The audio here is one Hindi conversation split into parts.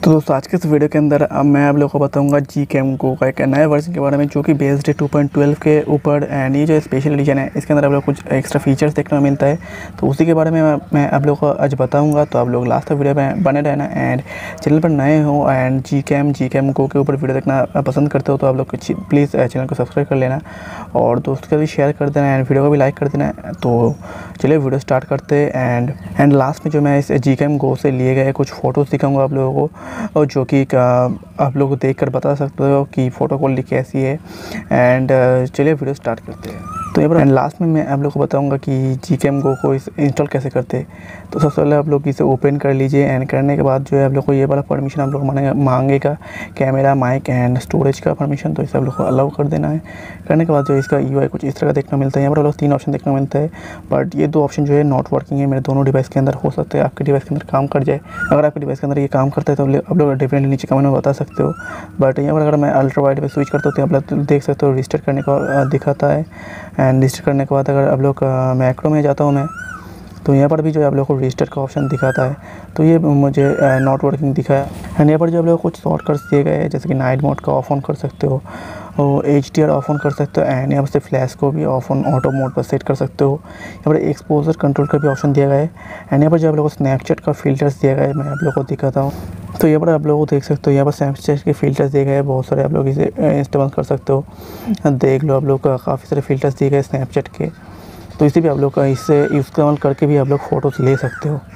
तो दोस्तों आज के इस वीडियो के अंदर मैं आप लोगों को बताऊंगा Gcam Go का एक नए वर्जन के बारे में जो कि बेस्ड है 2.12 के ऊपर। एंड ये जो स्पेशल एडिशन है इसके अंदर आप लोग कुछ एक्स्ट्रा फीचर्स देखने को मिलता है, तो उसी के बारे में मैं आप लोगों को आज बताऊंगा। तो आप लोग लास्ट तक वीडियो में बने रहना। एंड चैनल पर नए हो एंड Gcam Go के ऊपर वीडियो देखना पसंद करते हो तो आप लोग प्लीज़ चैनल को सब्सक्राइब कर लेना और दोस्तों को भी शेयर कर देना एंड वीडियो को भी लाइक कर देना। तो चलिए वीडियो स्टार्ट करते हैं। एंड लास्ट में जो मैं इस Gcam Go से लिए गए कुछ फ़ोटोज़ दिखाऊँगा आप लोगों को, और जो कि आप लोग देखकर बता सकते हो कि फ़ोटो क्वालिटी कैसी है। एंड चलिए वीडियो स्टार्ट करते हैं। तो ये एंड लास्ट में मैं आप लोग को बताऊंगा कि Gcam Go को इस इंस्टॉल कैसे करते हैं। तो सबसे पहले आप लोग इसे ओपन कर लीजिए एंड करने के बाद जो है आप लोग को ये वाला परमिशन आप लोग मांगेगा, कैमरा, माइक एंड स्टोरेज का परमिशन। तो इसे आप लोग को अलाउ कर देना है। करने के बाद जो इसका UI कुछ इस तरह का देखना मिलता है। यहाँ पर आप लोग 3 ऑप्शन देखने मिलता है, बट ये 2 ऑप्शन जो है नॉट वर्किंग है मेरे दोनों डिवाइस के अंदर। हो सकता है आपके डिवाइस के अंदर काम कर जाए। अगर आपके डिवाइस के अंदर ये काम करता है तो आप लोग डेफिनेटली नीचे कमेंट में बता सकते हो। बट यहाँ पर अगर मैं अल्ट्रा वाइड पे स्विच करता हूँ तो आप लोग देख सकते हो रिस्टार्ट करने का दिखाता है। एंड रिस्टार्ट करने के बाद अगर आप लोग मैक्रो में जाता हूँ मैं, तो यहाँ पर भी जो है आप लोग को रिस्टार्ट का ऑप्शन दिखाता है। तो ये मुझे नॉट वर्किंग दिखाया। एंड यहाँ पर जो आप लोग को कुछ शॉर्टकट्स दिए गए हैं, जैसे कि नाइट मोड का ऑफ ऑन कर सकते हो और HDR ऑफ ऑन कर सकते हो। एंड यहाँ पर से फ्लैश को भी ऑफ ऑन ऑटो मोड पर सेट कर सकते हो। यहाँ पर एक्सपोजर कंट्रोल का भी ऑप्शन दिया गया है। एंड यहाँ पर जो आप लोगों को स्नैपचैट का फ़िल्टर्स दिया गया है, मैं आप लोगों को दिखाता हूँ। तो यहाँ पर आप लोगों को देख सकते हो, यहाँ पर स्नैपचैट के फ़िल्टर्स दिए गए हैं बहुत सारे, आप लोग इसे इस्तेमाल कर सकते हो। देख लो आप लोग काफ़ी सारे फ़िल्टर्स दिए गए स्नैपचैट के, तो इसे भी आप लोग इससे इस्तेमाल करके भी आप लोग फ़ोटोज़ ले सकते हो।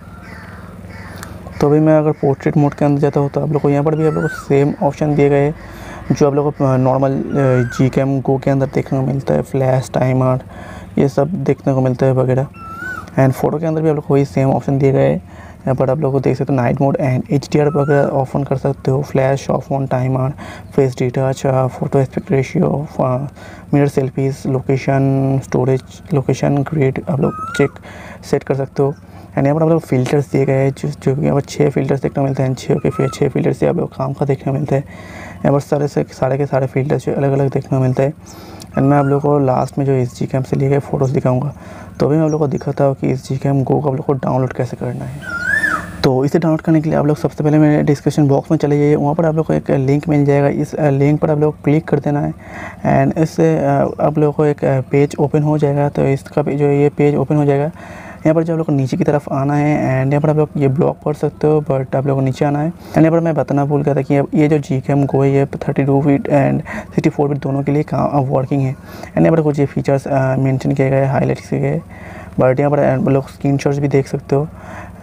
तो अभी मैं अगर पोर्ट्रेट मोड के अंदर जाता हूँ तो आप लोग को यहाँ पर भी आप लोग को सेम ऑप्शन दिए गए जो आप लोग को नॉर्मल Gcam Go के अंदर देखने को मिलता है। फ्लैश, टाइमर, ये सब देखने को मिलता है वगैरह। एंड फ़ोटो के अंदर भी आप लोग को वही सेम ऑप्शन दिए गए। यहाँ पर आप लोग को देख सकते हो नाइट मोड एंड HDR वगैरह ऑफ ऑन कर सकते हो, flash off on, timer, face डिटेच, photo aspect ratio, mirror selfies, location, storage, location, grid आप लोग चेक सेट कर सकते हो। एंड यहाँ पर आप लोग फ़िल्टर्स दिए गए हैं जो कि यहाँ पर 6 फ़िल्टर्स देखने को मिलते हैं। 6 फ़िल्टर्स से आप लोग काम का देखने को मिलता है। यहाँ पर सारे के सारे फ़िल्टर्स जो अलग अलग देखने को मिलता है। एंड मैं आप लोगों को लास्ट में जो इस Gcam से लिए गए फ़ोटोज़ दिखाऊंगा। तो अभी मैं आप लोगों को दिखाता हूँ कि इस Gcam Go को आप लोग को डाउनलोड कैसे करना है। तो इसे डाउनलोड करने के लिए आप लोग सबसे पहले मेरे डिस्क्रिप्शन बॉक्स में चले जाइए, वहाँ पर आप लोग को एक लिंक मिल जाएगा। इस लिंक पर आप लोग क्लिक कर देना है एंड इससे आप लोगों को एक पेज ओपन हो जाएगा। तो इसका जो ये पेज ओपन हो जाएगा, यहाँ पर जो आप लोग को नीचे की तरफ आना है एंड यहाँ पर आप लोग ये ब्लॉक पढ़ सकते हो, बट आप लोग को नीचे आना है। एंड यहाँ पर मैं बताना भूल गया था कि ये जो Gcam Go है ये 32 फीट एंड 64 फीट दोनों के लिए वर्किंग है। एंड यहाँ पर कुछ ये फीचर्स मेंशन किए गए, हाईलाइट किए गए, बट यहाँ पर आप लोग स्क्रीनशॉट्स भी देख सकते हो।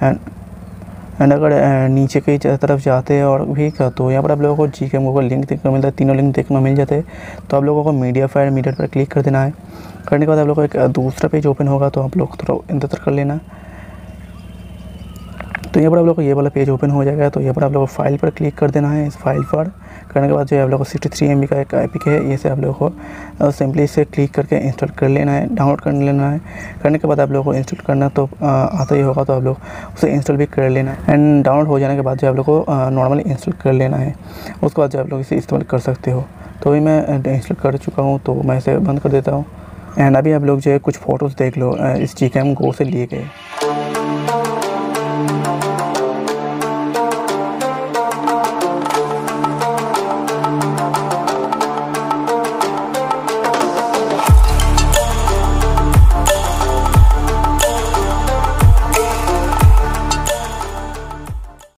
एंड अगर नीचे की तरफ जाते हैं और भी तो यहाँ पर आप लोगों को Gcam Go का लिंक देखने को मिलता है। तीनों लिंक देखने को मिल जाते हैं। तो आप लोगों को मीडिया पर क्लिक कर देना है। करने के बाद आप लोगों को एक दूसरा पेज ओपन होगा, तो आप लोग थोड़ा इंतज़ार कर लेना। तो यहाँ पर आप लोग को ये वाला पेज ओपन हो जाएगा। तो यहाँ पर आप लोगों को फाइल पर क्लिक कर देना है। इस फाइल पर करने के बाद जो है आप लोगों को 63 MB का एक एपिक है, ये से आप लोगों को सिंपली इसे क्लिक करके इंस्टॉल कर लेना है, डाउनलोड कर लेना है। करने के बाद आप लोगों को इंस्टॉल करना तो आता ही होगा, तो आप लोग उसे इंस्टॉल भी कर लेना है। एंड डाउनलोड हो जाने के बाद जो आप लोग को नॉर्मली इंस्टॉल कर लेना है। उसके बाद जो आप लोग इसे इस्तेमाल कर सकते हो। तो अभी मैं इंस्टॉल कर चुका हूँ, तो मैं इसे बंद कर देता हूँ। एंड अभी आप लोग जो है कुछ फ़ोटोज़ देख लो इस Gcam Go से लिए गए।